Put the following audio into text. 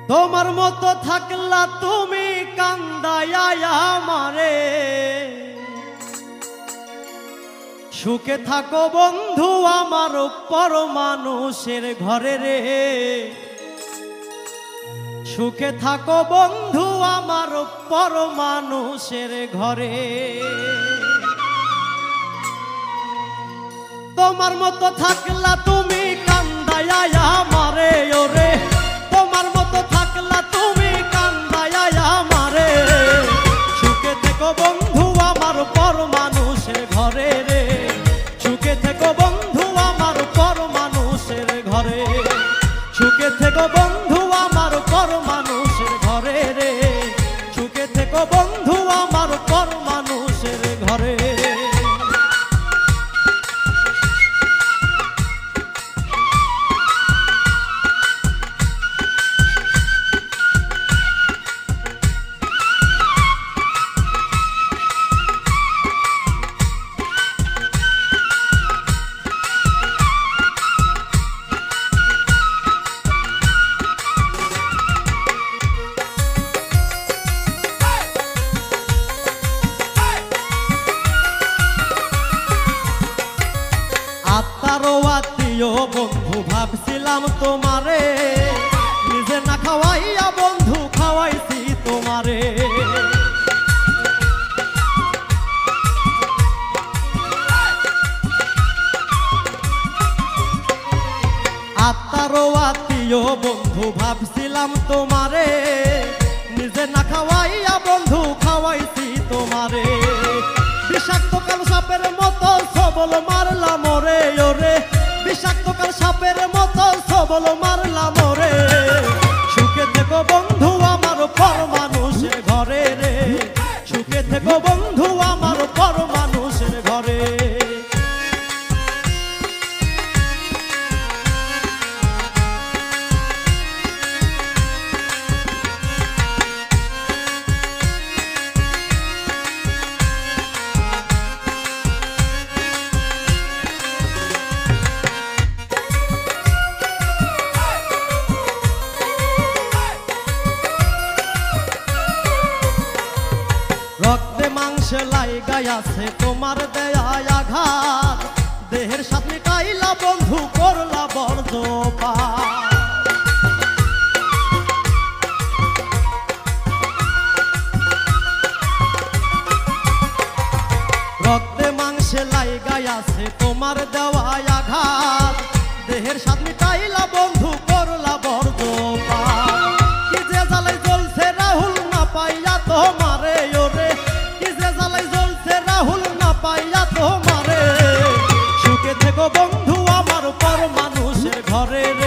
তোমার মতো থাকলা তুমি কান্দায়া আমারে, সুখে থাকো বন্ধু আমার পর মানুষের ঘরে রে। সুখে থাকো বন্ধু আমার পর মানুষের ঘরে। তোমার মতো থাকলা তুমি কান্দায়া আমারে ওরে, তোমার মতো থাকলা তুমি কান্দায়া আমারে, সুখে থেকো বন্ধু আমার পর মানুষের ঘরে রে। সুখে থেকো বন্ধু আমার পর মানুষের ঘরে, সুখে থেকো বন্ধু আমার পর মানুষের ঘরে রে। সুখে থেকো বন্ধু আমার পর মানুষের ঘরে। আত্মারও আত্মীয় বন্ধু ভাবছিলাম তোমারে, নিজে না খাওয়াইয়া বন্ধু খাওয়াইছি তোমারে। আত্মারও আত্মীয় বন্ধু ভাবছিলাম তোমারে, নিজে না খাওয়াইয়া বন্ধু খাওয়াইছি তোমারে। বিষাক্ত কাল সাপের মতো সবল মারলাম ওরে ওরে, বিষাক্ত কাল সাপের মতো সবল মারলাম ওরে। সুখে থেকো বন্ধু আমার পর মানুষের ঘরে রে। সুখে থেকো বন্ধু আমার পর মানুষের ঘরে। রক্তে মাংসে লাইগাই আছে তোমার দেয়া আঘাত, দেহের সাথে মিটাইলা বন্ধু করলা বর্জপাত। রক্তে মাংসে লাইগাই আছে তোমার দেওয়া আঘাত, দেহের সাথে মিটাইলা বন্ধু করলা বর্জপাত। কি যে জ্বালাই জ্বলছে রাহুল না পাইয়া তোমারে ওরে, কি যে জ্বালাই জ্বলছে রাহুল না পাইয়া তোমারে। সুখে থেকো বন্ধু আমার পর মানুষের ঘরে রে।